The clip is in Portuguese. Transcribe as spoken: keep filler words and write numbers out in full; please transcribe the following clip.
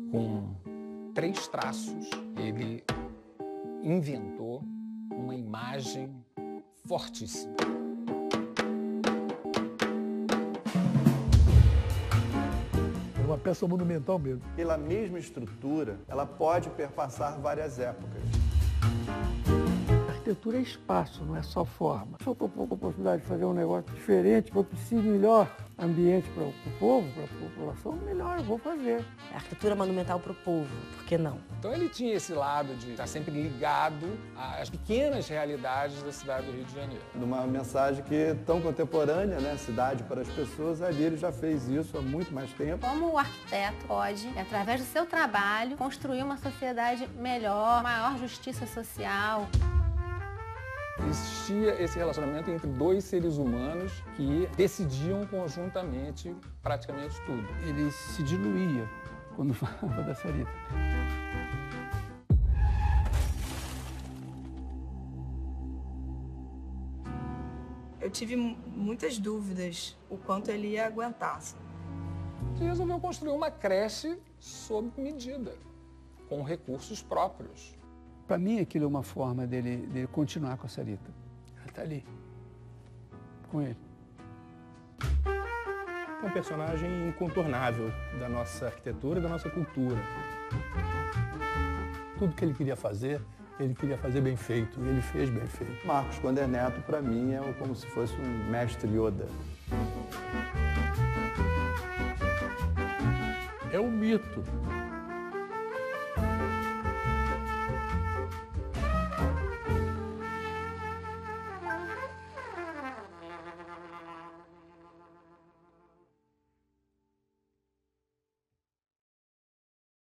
Com três traços, ele inventou uma imagem fortíssima. É uma peça monumental mesmo. Pela mesma estrutura, ela pode perpassar várias épocas. A arquitetura é espaço, não é só forma. Se eu propor a oportunidade de fazer um negócio diferente, que eu preciso melhor ambiente para o povo, para a população, melhor eu vou fazer. A arquitetura monumental para o povo, por que não? Então ele tinha esse lado de estar sempre ligado às pequenas realidades da cidade do Rio de Janeiro. Numa mensagem que é tão contemporânea, né? Cidade para as pessoas, ali ele já fez isso há muito mais tempo. Como o arquiteto pode, através do seu trabalho, construir uma sociedade melhor, maior justiça social. Existia esse relacionamento entre dois seres humanos que decidiam conjuntamente praticamente tudo. Ele se diluía quando falava da Sarita. Eu tive muitas dúvidas o quanto ele ia aguentar. E resolveu construir uma creche sob medida, com recursos próprios. Para mim, aquilo é uma forma dele, dele continuar com a Sarita. Ela está ali, com ele. É um personagem incontornável da nossa arquitetura e da nossa cultura. Tudo que ele queria fazer, ele queria fazer bem feito, e ele fez bem feito. Marcos Conder Neto, para mim, é como se fosse um mestre Yoda. É um mito.